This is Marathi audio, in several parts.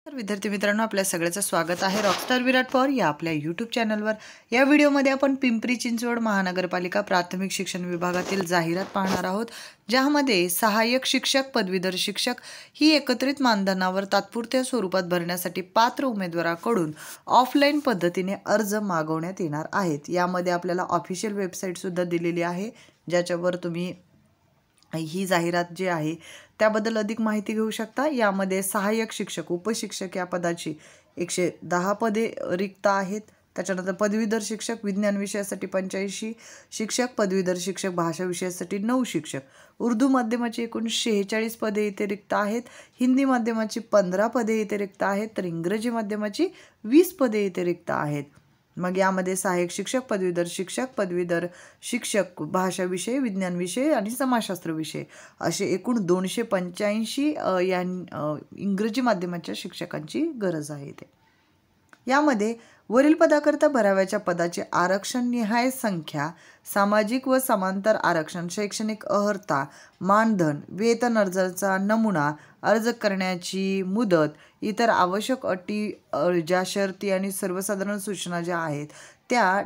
तर विद्यार्थी मित्रांनो, आपल्या सगळ्यांचं स्वागत आहे रॉकस्टार विराट पॉवर या आपल्या यूट्यूब चॅनलवर। या व्हिडिओमध्ये आपण पिंपरी चिंचवड महानगरपालिका प्राथमिक शिक्षण विभागातील जाहिरात पाहणार आहोत, ज्यामध्ये सहाय्यक शिक्षक, पदवीधर शिक्षक ही एकत्रित मानधनावर तात्पुरत्या स्वरूपात भरण्यासाठी पात्र उमेदवाराकडून ऑफलाईन पद्धतीने अर्ज मागवण्यात येणार आहेत। यामध्ये आपल्याला ऑफिशियल वेबसाईट सुद्धा दिलेली आहे, ज्याच्यावर तुम्ही ही जाहिरात जी आहे त्याबद्दल अधिक माहिती घेऊ शकता। यामध्ये सहाय्यक शिक्षक, उपशिक्षक या पदाची 110 पदे रिक्त आहेत। त्याच्यानंतर पदवीधर शिक्षक, विज्ञान विषयासाठी 85 शिक्षक, पदवीधर शिक्षक भाषा विषयासाठी 9 शिक्षक, उर्दू माध्यमाची एकूण 46 पदे इथे रिक्त आहेत, हिंदी माध्यमाची 15 पदे इथे रिक्त आहेत, तर इंग्रजी माध्यमाची 20 पदे इथे रिक्त आहेत। मग यामध्ये सहाय्यक शिक्षक, पदवीधर शिक्षक भाषा विषय, विज्ञान विषय आणि समाजशास्त्र विषय असे एकूण 285 या इंग्रजी माध्यमाच्या शिक्षकांची गरज आहे इथे। यामध्ये वरील पदाकरता भराव्याच्या पदाची आरक्षण निहाय संख्या, सामाजिक व समांतर आरक्षण, शैक्षणिक अर्हता, मानधन, वेतन अर्जाचा नमुना, अर्ज करण्याची मुदत, इतर आवश्यक अटी, ज्या शर्ती आणि सर्वसाधारण सूचना ज्या आहेत त्या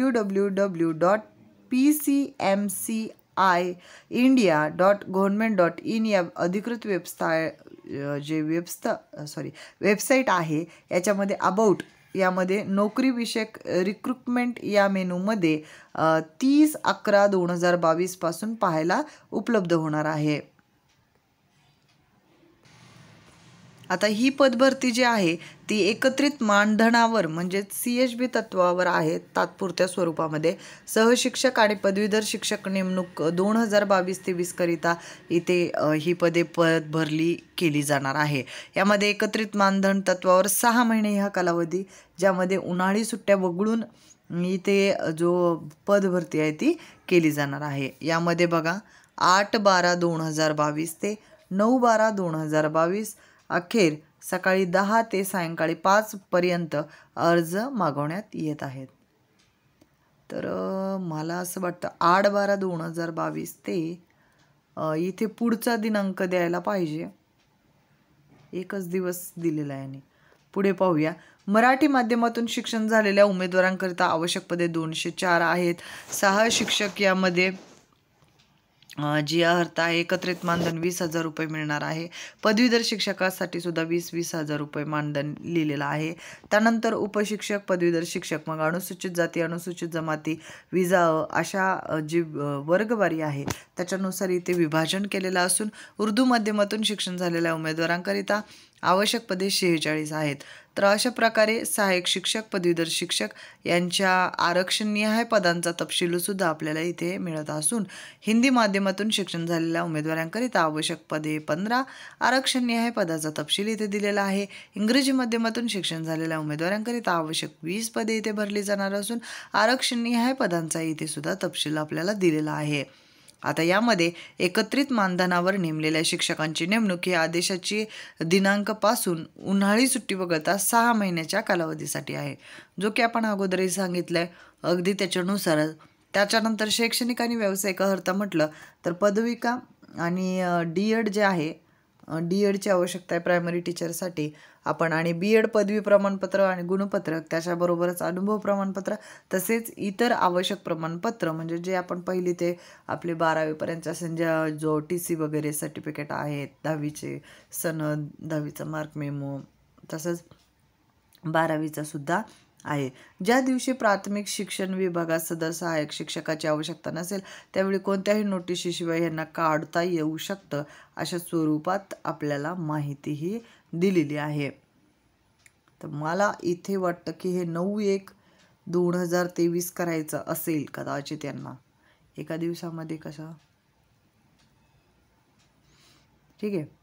www.pcmci.india.government.in या अधिकृत वेबसाईट आहे याच्यामध्ये अबाउट यामध्ये नोकरी विषयक रिक्रुटमेंट या मेनूमध्ये 30/11/2022 पासून पाहायला उपलब्ध होणार आहे। आता ही पदभरती जी आहे ती एकत्रित मानधनावर म्हणजे CHB तत्वावर आहे तात्पुरत्या स्वरूपामध्ये। सहशिक्षक आणि पदवीधर शिक्षक नेमणूक 2022-23 करिता इथे ही पदे भरली केली जाणार आहे। यामध्ये एकत्रित मानधन तत्वावर 6 महिने हा कालावधी, ज्यामध्ये उन्हाळी सुट्ट्या वगळून इथे जो पदभरती आहे ती केली जाणार आहे। यामध्ये बघा 8/12/2022 ते 9/12/2022 अखेर सकाळी 10 ते सायंकाळी 5 पर्यंत अर्ज मागवण्यात येत आहेत। तर मला असं वाटतं 8/12/2022 ते इथे पुढचा दिनांक द्यायला पाहिजे, एकच दिवस दिलेला आहे आणि पुढे पाहूया। मराठी माध्यमातून शिक्षण झालेल्या उमेदवारांकरिता आवश्यक पदे 204 आहेत। 6 शिक्षक यामध्ये जी अर्हता आहे एकत्रित मानधन 20,000 रुपये मिळणार आहे। पदवीधर शिक्षकासाठी सुद्धा 20,000 रुपये मानधन लिहिलेलं आहे। त्यानंतर उपशिक्षक, पदवीधर शिक्षक, मग अनुसूचित जाती, अनुसूचित जमाती, विजाव अशा जी वर्गवारी आहे त्याच्यानुसार इथे विभाजन केलेलं असून उर्दू माध्यमातून शिक्षण झालेल्या उमेदवारांकरिता आवश्यक पदे 46 आहेत। तर अशा प्रकारे सहाय्यक शिक्षक, पदवीधर शिक्षक यांच्या आरक्षण निहाय पदांचा तपशील सुद्धा आपल्याला इथे मिळत असून हिंदी माध्यमातून शिक्षण झालेल्या उमेदवारांकरिता आवश्यक पदे 15, आरक्षण निहाय पदाचा तपशील इथे दिलेला आहे। इंग्रजी माध्यमातून शिक्षण झालेल्या उमेदवारांकरिता आवश्यक 20 पदे इथे भरली जाणार असून आरक्षण निहाय पदांचा इथे सुद्धा तपशील आपल्याला दिलेला आहे। आता यामध्ये एकत्रित मानधनावर नेमलेल्या शिक्षकांची नेमणूक ही आदेशाची दिनांकापासून उन्हाळी सुट्टी वगळता 6 महिन्याच्या कालावधीसाठी आहे, जो की आपण अगोदरही सांगितलंय अगदी त्याच्यानुसार। त्याच्यानंतर शैक्षणिक आणि व्यावसायिक अर्हता म्हटलं तर पदविका आणि D.Ed जे आहे, D.Edची आवश्यकता आहे प्रायमरी टीचरसाठी आपण, आणि B.Ed पदवी प्रमाणपत्र आणि गुणपत्र, त्याच्याबरोबरच अनुभव प्रमाणपत्र, तसेच इतर आवश्यक प्रमाणपत्र म्हणजे जे आपण पहिली ते आपले 12वी पर्यंत जो TC वगैरे सर्टिफिकेट आहेत, 10वीचे सनद, 10वीचा मार्क मेमो, तसंच 12वीचा सुद्धा आहे। ज्या दिवशी प्राथमिक शिक्षण विभागात सदर सहाय्यक शिक्षकाची आवश्यकता नसेल त्यावेळी कोणत्याही नोटिशीशिवाय यांना काढता येऊ शकतं अशा स्वरूपात आपल्याला माहितीही दिलेली आहे। तर मला इथे वाटतं की हे 9/1/2023 करायचं असेल कदाचित यांना एका दिवसामध्ये, कसं ठीक आहे।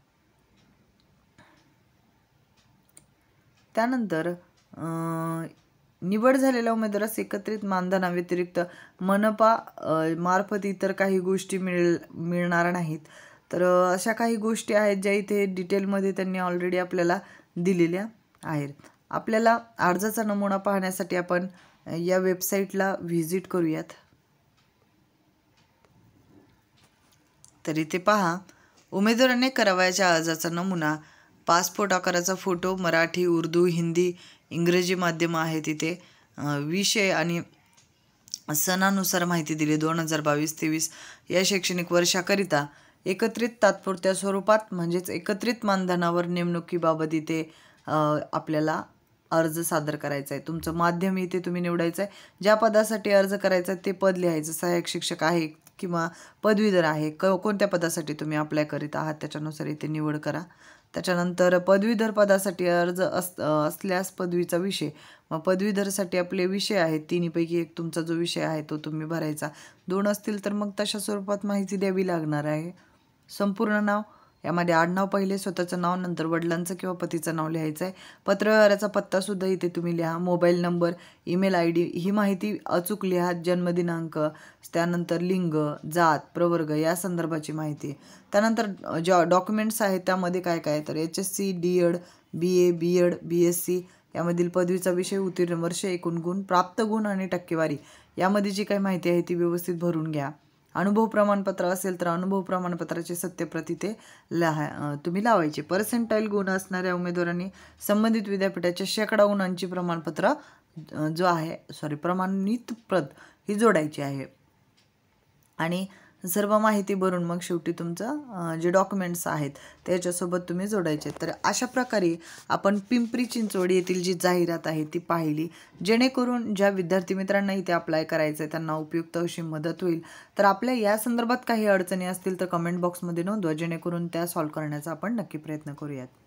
त्यानंतर निवड झालेल्या उमेदवारास एकत्रित मानधनाव्यतिरिक्त मनपा मार्फत इतर काही गोष्टी मिळणार नाहीत। तर अशा काही गोष्टी आहेत ज्या इथे डिटेलमध्ये त्यांनी ऑलरेडी आपल्याला दिलेल्या आहेत। आपल्याला अर्जाचा नमुना पाहण्यासाठी आपण या वेबसाईटला व्हिजिट करूयात। तर इथे पहा, उमेदवाराने करावयाच्या अर्जाचा नमुना पासपोर्ट आकाराचा फोटो, मराठी, उर्दू, हिंदी, इंग्रजी माध्यम आहे तिथे. विषय आणि सणानुसार माहिती दिली. 2022-23 या शैक्षणिक वर्षाकरिता एकत्रित तात्पुरत्या स्वरूपात म्हणजेच एकत्रित मानधनावर नेमणुकीबाबत इथे आपल्याला अर्ज सादर करायचा आहे. तुमचं माध्यम इथे तुम्ही निवडायचं आहे. ज्या पदासाठी अर्ज करायचा आहे ते पद लिहायचं. सहाय्यक शिक्षक आहे किंवा पदवीधर आहे, कोणत्या पदासाठी तुम्ही अप्लाय करीत आहात त्याच्यानुसार इथे निवड करा. त्याच्यानंतर पदवीधर पदासाठी अर्ज असल्यास पदवीचा विषय, मग पदवीधरसाठी आपले विषय आहेत. तिन्हीपैकी एक तुमचा जो विषय आहे तो तुम्ही भरायचा. 2 असतील तर मग तशा स्वरूपात माहिती द्यावी लागणार आहे. संपूर्ण नाव, यामध्ये आडनाव पहिले, स्वतःचं नाव, नंतर वडिलांचं किंवा पतीचं नाव लिहायचं आहे. पत्रव्यवहाराचा पत्तासुद्धा इथे तुम्ही लिहा. मोबाईल नंबर, ईमेल ID ही माहिती अचूक लिहा. जन्मदिनांक, त्यानंतर लिंग, जात, प्रवर्ग या संदर्भाची माहिती. त्यानंतर ज्या डॉक्युमेंट्स आहेत त्यामध्ये काय काय तर HSC, D.Ed, BA, B.Ed, BSc यामधील पदवीचा विषय, उत्तीर्ण वर्ष, एकूण गुण, प्राप्त गुण आणि टक्केवारी यामध्ये जी काही माहिती आहे ती व्यवस्थित भरून घ्या. अनुभव प्रमाणपत्र असेल तर अनुभव प्रमाणपत्राची सत्यप्रत इथे तुम्ही लावायची. पर्सेंटाईल गुण असणाऱ्या उमेदवारांनी संबंधित विद्यापीठाच्या 100 गुणांची प्रमाणपत्र प्रमाणित प्रत ही जोडायची आहे. आणि सर्व माहिती भरून मग शेवटी तुमचं जे डॉक्युमेंट्स आहेत त्याच्यासोबत तुम्ही जोडायचे. तर अशा प्रकारे आपण पिंपरी चिंचवड येथील जी जाहिरात आहे ती पाहिली, जेणेकरून ज्या विद्यार्थी मित्रांना इथे अप्लाय करायचं आहे त्यांना उपयुक्त अशी मदत होईल. तर आपल्या या संदर्भात काही अडचणी असतील तर कमेंट बॉक्समध्ये नोंदवा, जेणेकरून त्या सॉल्व्ह करण्याचा आपण नक्की प्रयत्न करूयात.